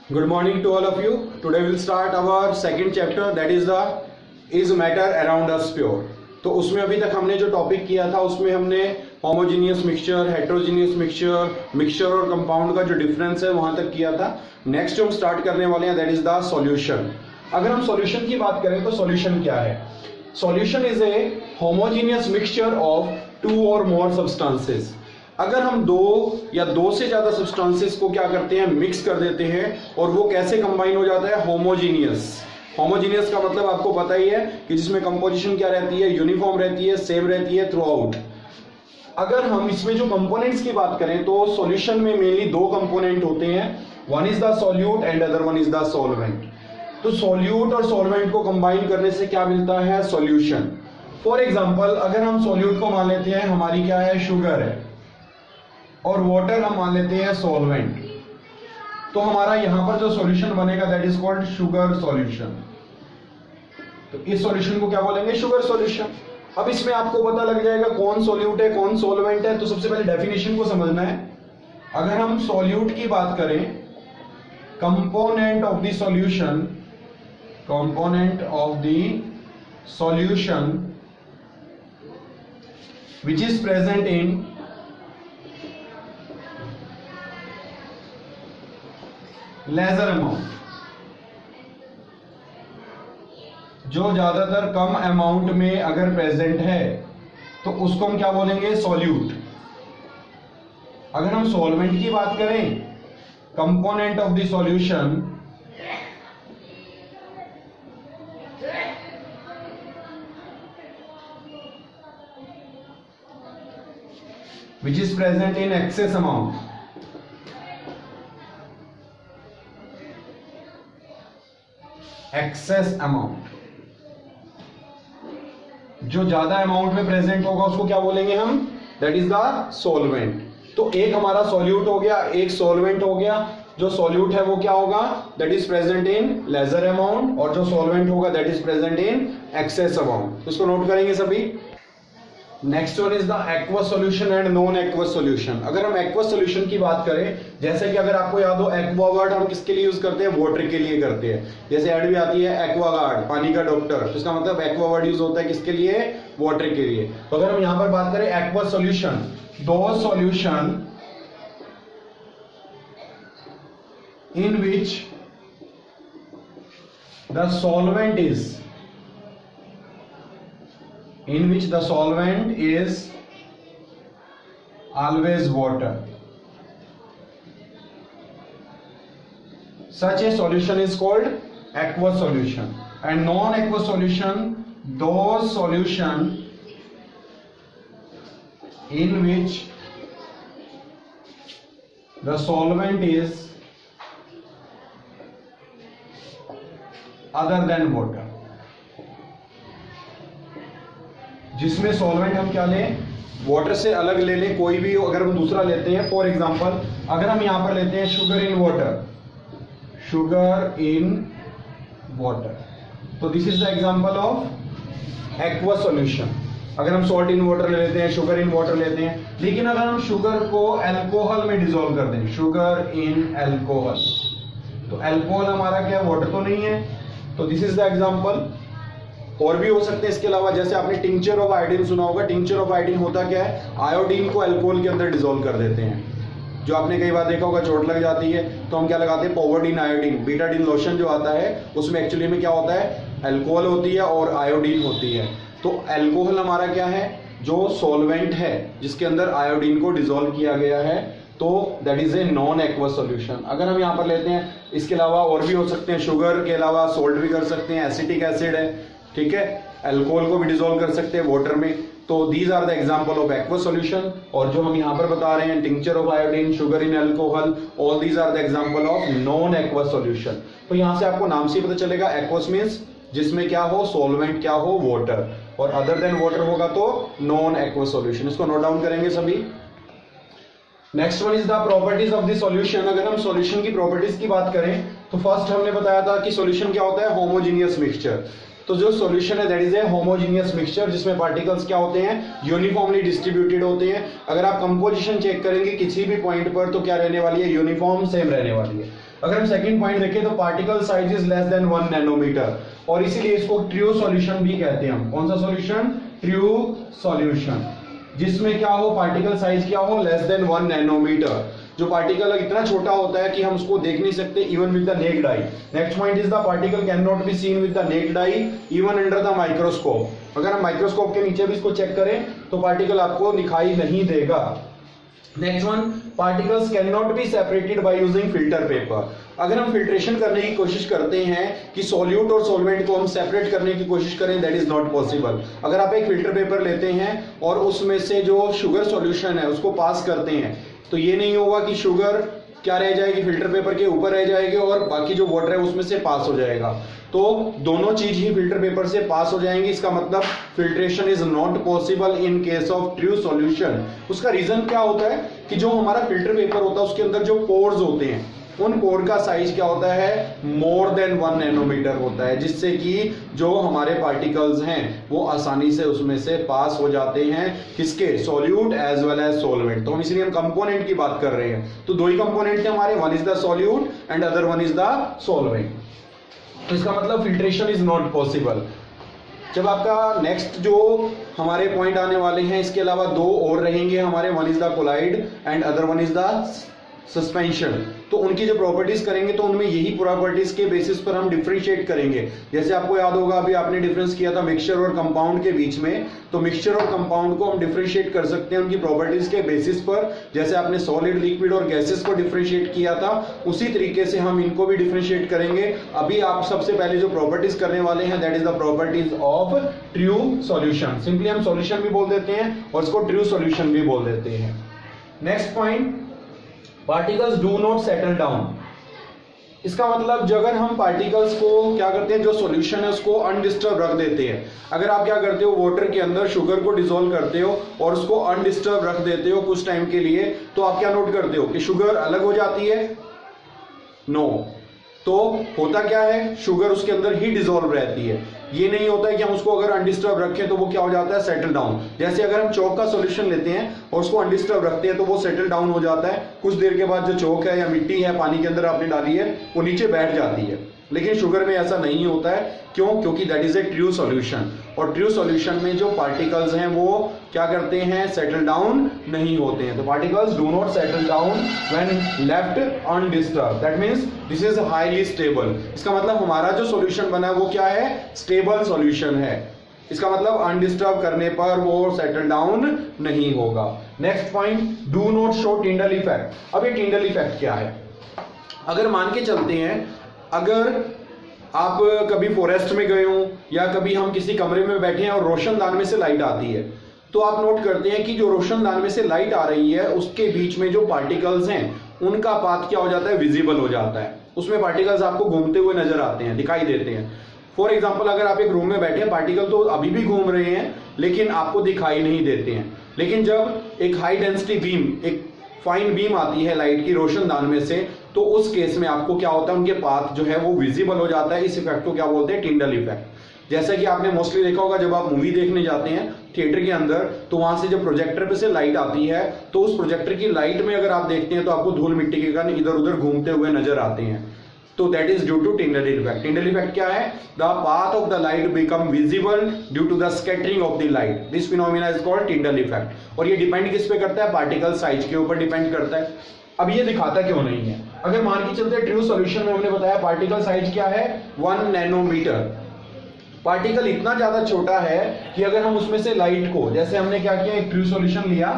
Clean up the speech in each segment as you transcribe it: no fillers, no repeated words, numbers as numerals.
Good morning to all of you. Today we'll start our second chapter, that is the is matter around us pure. तो उसमें अभी तक हमने जो topic किया था उसमें हमने homogeneous mixture, heterogeneous mixture, mixture और कंपाउंड का जो डिफरेंस है वहां तक किया था. नेक्स्ट जो हम स्टार्ट करने वाले हैं दैट इज द सॉल्यूशन. अगर हम सॉल्यूशन की बात करें तो सॉल्यूशन क्या है? Solution is a homogeneous mixture of two or more substances. अगर हम दो या दो से ज्यादा सब्सटेंसेस को क्या करते हैं, मिक्स कर देते हैं और वो कैसे कंबाइन हो जाता है, होमोजीनियस. होमोजीनियस का मतलब आपको पता ही है कि जिसमें कंपोजिशन क्या रहती है, यूनिफॉर्म रहती है, सेम रहती है थ्रू आउट. अगर हम इसमें जो कंपोनेंट्स की बात करें तो सॉल्यूशन में मेनली दो कंपोनेंट होते हैं, one is the solute and other one is the solvent. तो सॉल्यूट और सॉल्वेंट को कंबाइन करने से क्या मिलता है, सॉल्यूशन. फॉर एग्जांपल अगर हम सॉल्यूट को मान लेते हैं हमारी क्या है, शुगर है, और वाटर हम मान लेते हैं सॉल्वेंट, तो हमारा यहां पर जो सॉल्यूशन बनेगा that is called sugar solution. तो इस सॉल्यूशन को क्या बोलेंगे, शुगर सॉल्यूशन. अब इसमें आपको पता लग जाएगा कौन सॉल्यूट है कौन सॉल्वेंट है. तो सबसे पहले डेफिनेशन को समझना है. अगर हम सॉल्यूट की बात करें, component of the solution, component of the solution which is present in lesser amount, जो ज्यादातर कम अमाउंट में अगर प्रेजेंट है तो उसको हम क्या बोलेंगे, सॉल्यूट. अगर हम सॉल्वेंट की बात करें, component of the solution which is present in excess amount, excess amount, जो ज्यादा अमाउंट में प्रेजेंट होगा उसको क्या बोलेंगे हम, दैट इज द सॉल्वेंट. तो एक हमारा सॉल्यूट हो गया, एक सॉल्वेंट हो गया. जो सॉल्यूट है वो क्या होगा, that is present in lesser amount, और जो सॉल्वेंट होगा that is present in excess amount. इसको नोट करेंगे सभी. Next one is the aqueous solution and non aqueous solution. अगर हम एक्वस सॉल्यूशन की बात करें, जैसे कि अगर आपको याद हो एक्वा वर्ड हम किसके लिए यूज करते हैं, वाटर के लिए करते हैं. जैसे ऐड भी आती है एक्वागार्ड, पानी का डॉक्टर, तो इसका मतलब एक्वा वर्ड यूज होता है किसके लिए, वाटर के लिए. तो अगर हम यहां पर बात करें aqueous solution, those solution in which the solvent is in which the solvent is always water, such a solution is called aqueous solution. And non aqueous solution, those solution in which the solvent is other than water, जिसमें सॉल्वेंट हम क्या लें, water से अलग ले लें, कोई भी अगर हम दूसरा लेते हैं. फॉर एग्जांपल अगर हम यहां पर लेते हैं sugar in water, sugar in water, तो this is the example of aqueous solution. अगर हम सॉल्ट इन वाटर ले लेते हैं, शुगर इन वाटर लेते हैं. लेकिन अगर हम शुगर को अल्कोहल में डिसॉल्व कर दें, शुगर इन अल्कोहल, तो अल्कोहल हमारा क्या है, वाटर तो नहीं है. तो दिस इज द एग्जांपल. और भी हो सकते हैं इसके अलावा, जैसे आपने टिंचर ऑफ आयोडीन सुना होगा. टिंचर ऑफ आयोडीन होता क्या है, आयोडीन को अल्कोहल के अंदर डिसॉल्व कर देते हैं. जो आपने कई बार देखा होगा, चोट लग जाती है तो हम क्या लगाते हैं, पोवर्डिन आयोडीन, बीटाडीन लोशन जो आता है उसमें एक्चुअली में क्या होता है, अल्कोहल होती है और आयोडीन होती है. तो अल्कोहल हमारा क्या है, जो सॉल्वेंट है जिसके अंदर आयोडीन को डिसॉल्व किया गया है, तो that is a non aqueous solution. अगर हम यहाँ पर लेते हैं, इसके अलावा और भी हो सकते हैं, शुगर के अलावा सोल्ट भी कर सकते हैं, एसिटिक एसिड है, ठीक है, अल्कोहल को भी डिसॉल्व कर सकते हैं वाटर में. तो these are the example of aqueous solution. और जो हम यहां पर बता रहे हैं, tincture of iodine, sugar in alcohol, all these are the example of non aqueous solution. तो यहां से आपको नाम से पता चलेगा, एक्वस मींस जिसमें क्या हो, सॉल्वेंट क्या हो, वाटर, और अदर देन वाटर होगा तो नॉन एक्वस सॉल्यूशन. इसको नोट डाउन करेंगे सभी. Next one is the properties of the solution. अगर हम सॉल्यूशन की प्रॉपर्टीज की बात करें तो फर्स्ट हमने बताया था कि सॉल्यूशन क्या होता है, होमोजीनियस मिक्सचर. तो जो सॉल्यूशन है that is a homogeneous mixture, जिसमें पार्टिकल्स क्या होते हैं, यूनिफॉर्मली डिस्ट्रीब्यूटेड होते हैं. अगर आप कंपोजिशन चेक करेंगे किसी भी पॉइंट पर तो क्या रहने वाली है, यूनिफॉर्म सेम रहने वाली है. अगर हम सेकंड पॉइंट देखें तो particle size is less than 1 nanometre, और इसीलिए इसको ट्रू सॉल्यूशन भी कहते हैं हम। कौन सा सॉल्यूशन? ट्रू सॉल्यूशन, जिसमें क्या हो, पार्टिकल साइज क्या हो, लेस देन 1 नैनोमीटर। जो पार्टिकल इतना छोटा होता है कि हम उसको देख नहीं सकते even with the naked eye. Next point is the particle can not be seen with the naked eye even under the microscope. अगर हम माइक्रोस्कोप के नीचे भी इसको चेक करें तो पार्टिकल आपको दिखाई नहीं देगा। Next one, particles can not be separated by using filter paper. अगर हम फिल्ट्रेशन करने की कोशिश करते हैं कि सॉल्यूट और सॉल्वेंट को हम सेपरेट करने की कोशिश करें, दैट इज नॉट पॉसिबल। अगर आप एक फिल्टर पेपर लेते हैं और उसमें से जो शुगर सॉल्यूशन है उसको पास करते हैं, तो ये नहीं होगा कि शुगर क्या रह जाएगी, फिल्टर पेपर के ऊपर रह जाएगी और बाकी जो वाटर है उसमें से पास हो जाएगा। तो दोनों चीज ही फिल्टर पेपर से पास हो जाएंगी। इसका मतलब filtration is not possible in case of true solution. उसका रीजन क्या होता है कि जो हमारा फिल्टर पेपर होता है उसके अंदर जो पोर्स होते हैं, उन पोर का साइज क्या होता है, मोर देन 1 नैनोमीटर होता है, जिससे कि जो हमारे पार्टिकल्स हैं वो आसानी से उसमें से पास हो जाते हैं। किसके? Solute as well as solvent. तो हम इसलिए हम कंपोनेंट की बात कर रहे हैं। तो दो ही कंपोनेंट थे हमारे, one is the solute and other one is the solvent. तो इसका मतलब फिल्ट्रेशन इज नॉट पॉसिबल। जब आपका नेक्स्ट जो हमारे पॉइंट आने वाले हैं, इसके अलावा दो और रहेंगे हमारे, one is the colloid and other one is the suspension. तो उनकी जो प्रॉपर्टीज करेंगे तो उनमें यही प्रॉपर्टीज के बेसिस पर हम डिफरेंशिएट करेंगे। जैसे आपको याद होगा अभी आपने डिफरेंस किया था मिक्सचर और कंपाउंड के बीच में, तो मिक्सचर और कंपाउंड को हम डिफरेंशिएट कर सकते हैं उनकी प्रॉपर्टीज के बेसिस पर। जैसे आपने सॉलिड, लिक्विड और गैसेस को डिफरेंशिएट किया था, उसी तरीके से हम इनको भी डिफरेंशिएट करेंगे। अभी आप सबसे पहले जो प्रॉपर्टीज करने वाले हैं that is the properties of true solution. Simply हम सॉल्यूशन भी बोल देते हैं और इसको ट्रू सॉल्यूशन भी बोल देते हैं। Next point, particles do not settle down. इसका मतलब जो अगर हम पार्टिकल्स को क्या करते हैं, जो सॉल्यूशन है उसको अनडिस्टर्ब रख देते हैं। अगर आप क्या करते हो, वाटर के अंदर शुगर को डिसॉल्व करते हो और उसको अनडिस्टर्ब रख देते हो कुछ टाइम के लिए, तो आप क्या नोट करते हो कि शुगर अलग हो जाती है? नो। तो होता क्या है, शुगर उसके अंदर ही डिसॉल्व रहती है। ये नहीं होता है कि हम उसको अगर अनडिस्टर्ब रखें तो वो क्या हो जाता है, सेटल डाउन। जैसे अगर हम चौक का सॉल्यूशन लेते हैं और उसको अनडिस्टर्ब रखते हैं तो वो सेटल डाउन हो जाता है। कुछ देर के बाद जो चौक है या मिट्टी है पानी के अंदर आपने डाली है वो नीचे बैठ जाती है। लेकिन शुगर में ऐसा नहीं होता है। क्यों? क्योंकि that is a true solution, और ट्रू सॉल्यूशन में जो पार्टिकल्स हैं वो क्या करते हैं, सेटल डाउन नहीं होते हैं। तो particles do not settle down when left undisturb, that means this is highly stable. इसका मतलब हमारा जो सॉल्यूशन बना है वो क्या है, स्टेबल सॉल्यूशन है। इसका मतलब अनडिस्टर्ब करने पर वो सेटल डाउन नहीं होगा। Next point, do not show Tyndall effect. अब ये टिंडल इफेक्ट क्या है? अगर मान के चलते हैं, अगर आप कभी फॉरेस्ट में गए हो या कभी हम किसी कमरे में बैठे हैं और रोशनदान में से लाइट आती है, तो आप नोट करते हैं कि जो रोशनदान में से लाइट आ रही है उसके बीच में जो पार्टिकल्स हैं उनका पाथ क्या हो जाता है, विजिबल हो जाता है। उसमें पार्टिकल्स आपको घूमते हुए नजर आते हैं, दिखाई देते हैं। फॉर एग्जाम्पल, अगर आप एक रूम में बैठे हैं, पार्टिकल तो अभी भी घूम रहे हैं लेकिन आपको दिखाई नहीं देते हैं। लेकिन जब एक हाई डेंसिटी बीम, एक फाइन बीम आती है लाइट की रोशनदान में से, तो उस केस में आपको क्या होता है, उनके पाथ जो है वो विजिबल हो जाता है। इस इफेक्ट को क्या बोलते हैं, टिंडल इफेक्ट। जैसा कि आपने मोस्टली देखा होगा जब आप मूवी देखने जाते हैं थिएटर के अंदर, तो वहां से जब प्रोजेक्टर पे से लाइट आती है तो उस प्रोजेक्टर की लाइट में अगर आप देखते हैं तो आपको धूल मिट्टी के कारण इधर उधर घूमते हुए नजर आते हैं। तो that is due to Tyndall effect. Tyndall effect क्या है, the path of the light become visible due to the scattering of the light. This phenomena is called Tyndall effect. और ये डिपेंड किस पे करता है, पार्टिकल साइज के ऊपर डिपेंड करता है। अब ये दिखाता क्यों नहीं है? अगर मान के चलते ट्रू सॉल्यूशन में हमने बताया पार्टिकल साइज क्या है, 1 नैनोमीटर। पार्टिकल इतना ज्यादा छोटा है कि अगर हम उसमें से लाइट को, जैसे हमने क्या किया, एक ट्रू सॉल्यूशन लिया,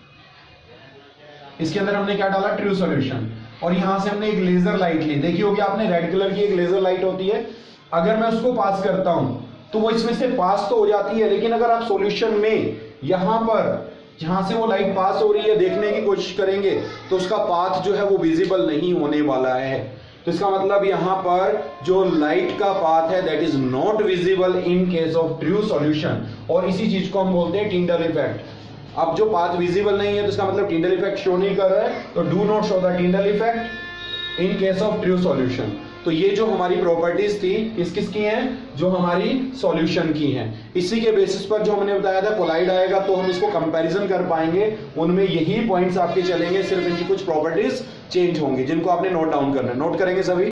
इसके अंदर हमने क्या डाला, ट्रू सॉल्यूशन, और यहां से हमने एक लेजर लाइट ली। देखी होगी आपने, रेड कलर की एक लेजर लाइट होती है। अगर मैं उसको पास करता हूं तो वो इसमें से पास तो हो जाती है, लेकिन अगर आप सॉल्यूशन में यहां पर जहां से वो लाइट पास हो रही है देखने की कोशिश करेंगे तो उसका पाथ जो है वो विजिबल नहीं होने वाला है। तो इसका मतलब यहां पर जो लाइट का पाथ है that is not visible in case of true solution, और इसी चीज को हम बोलते हैं टिंडल इफेक्ट। अब जो पाथ विजिबल नहीं है तो इसका मतलब टिंडल इफेक्ट शो नहीं कर रहा है, तो do not show the Tyndall effect in case of true solution. तो ये जो हमारी प्रॉपर्टीज थी किसकी हैं, जो हमारी सॉल्यूशन की हैं। इसी के बेसिस पर जो हमने बताया था कोलाइड आएगा तो हम इसको कंपैरिजन कर पाएंगे, उनमें यही पॉइंट्स आपके चलेंगे, सिर्फ इनकी कुछ प्रॉपर्टीज चेंज होंगे, जिनको आपने नोट डाउन करना है। नोट करेंगे सभी।